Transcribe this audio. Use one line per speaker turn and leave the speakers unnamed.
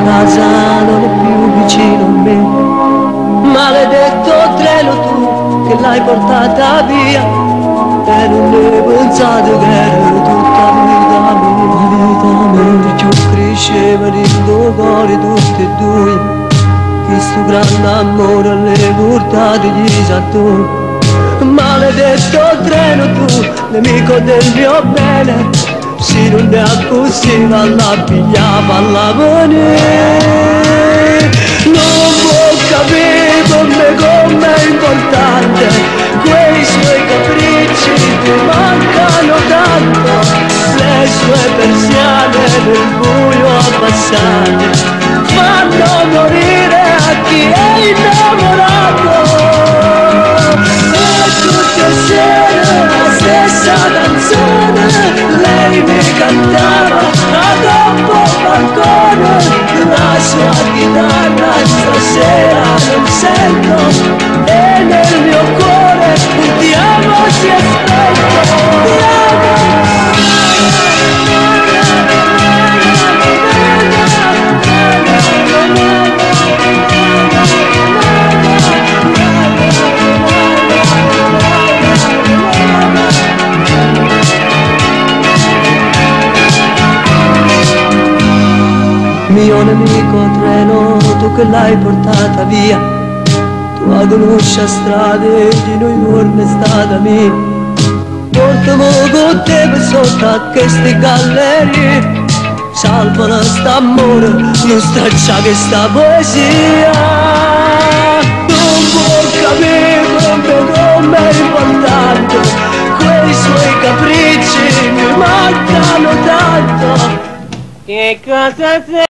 casa non è più vicino a me. Maledetto treno tu che l'hai portata via, e non ne pensato che era tutta vita mia. Più cresceva nel tuo cuore tutti e due, che sto grande amore le portate gli sattori. Maledetto treno tu, nemico del mio bene, se non ne accusiva la pigliava alla mano. Non può capire come è importante, quei suoi capricci ti mancano tanto, le sue persiane nel buio abbassate fanno morire a chi è innamorato. La stessa canzone lei mi cantava a dopo balcone, la sua chitarra stasera non sento, e nel mio cuore un ti amo si è spento. Ti amo. Mio nemico treno, tu che l'hai portata via, tua conosce strade di New York è stata mia. Portamo con te per sotto a queste gallerie, salvano st'amore, non straccia che sta poesia. Non può capire come è importante, quei suoi capricci mi mancano tanto. Che cosa sei?